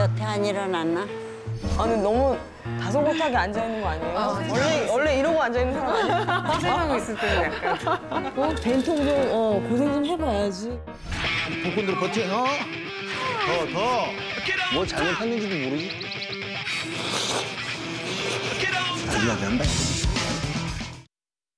여태 안 일어났나? 아, 근데 너무 다소곳하게 앉아있는 거 아니에요? 원래 이러고 앉아있는 사람 아니에요? 고생하고 있을 때는 약간. 된통 좀, 고생 좀 해봐야지. 복근들 버텨, 더. 뭘 잘못했는지도 모르지. 아주하게 한다.